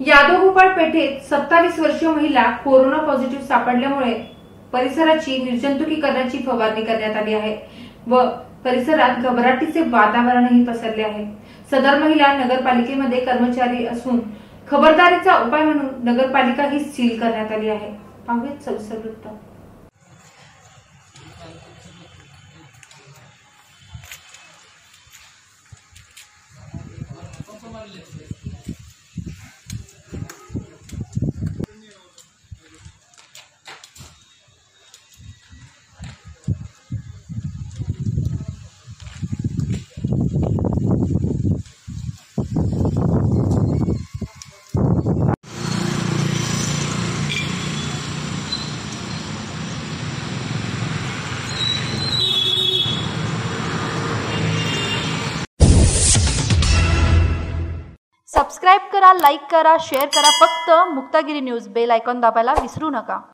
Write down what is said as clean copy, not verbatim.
यादवगोपाळ पेठेत 27 वर्षीय महिला कोरोना पॉझिटिव्ह सापडल्यामुळे परिसराची निर्जंतुकीकरणाची फवारणी करण्यात आली आहे व परिसरात घबराटीचे वातावरणही पसरले आहे। सदर महिला नगरपालिकेमध्ये कर्मचारी असून खबरदारीचा उपाय म्हणून नगरपालिका ही सील करण्यात आली आहे। पाहूयात सविस्तर वृत्त। सबस्क्राइब करा, लाईक करा, शेअर करा। फक्त मुक्तागिरी न्यूज बेल आयकॉन दाबायला विसरू नका।